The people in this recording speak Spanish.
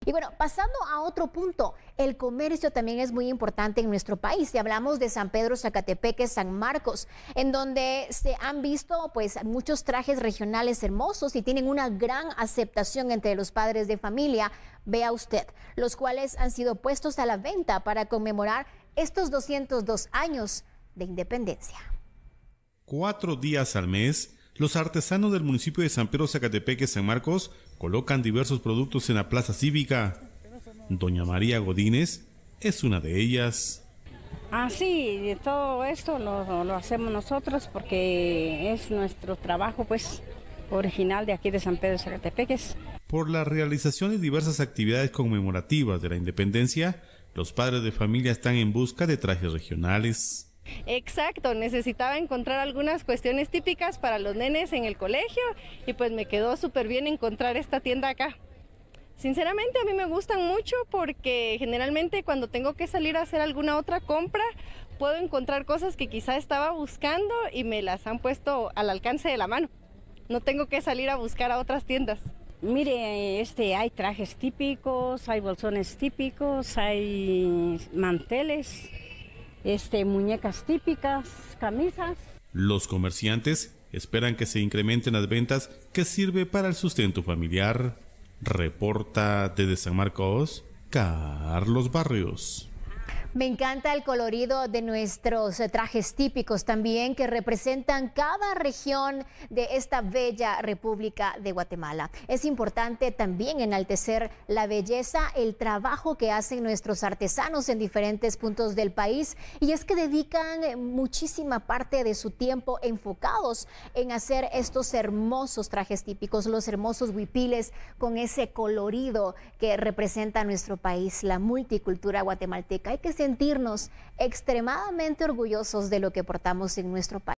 Y bueno, pasando a otro punto, el comercio también es muy importante en nuestro país. Y hablamos de San Pedro Zacatepeque, San Marcos, en donde se han visto pues muchos trajes regionales hermosos y tienen una gran aceptación entre los padres de familia. Vea usted, los cuales han sido puestos a la venta para conmemorar estos 202 años de independencia. 4 días al mes, los artesanos del municipio de San Pedro Zacatepeque, San Marcos, colocan diversos productos en la plaza cívica. Doña María Godínez es una de ellas. Sí, todo esto lo hacemos nosotros porque es nuestro trabajo, pues, original de aquí de San Pedro Zacatepeque. Por la realización de diversas actividades conmemorativas de la independencia, los padres de familia están en busca de trajes regionales. Exacto, necesitaba encontrar algunas cuestiones típicas para los nenes en el colegio y pues me quedó súper bien encontrar esta tienda acá. Sinceramente a mí me gustan mucho porque generalmente cuando tengo que salir a hacer alguna otra compra puedo encontrar cosas que quizá estaba buscando y me las han puesto al alcance de la mano. No tengo que salir a buscar a otras tiendas. Mire, hay trajes típicos, hay bolsones típicos, hay manteles, muñecas típicas, camisas. Los comerciantes esperan que se incrementen las ventas, que sirve para el sustento familiar. Reporta desde San Marcos, Carlos Barrios. Me encanta el colorido de nuestros trajes típicos también que representan cada región de esta bella República de Guatemala. Es importante también enaltecer la belleza, el trabajo que hacen nuestros artesanos en diferentes puntos del país, y es que dedican muchísima parte de su tiempo enfocados en hacer estos hermosos trajes típicos, los hermosos huipiles con ese colorido que representa nuestro país, la multicultura guatemalteca. Hay que sentirnos extremadamente orgullosos de lo que portamos en nuestro país.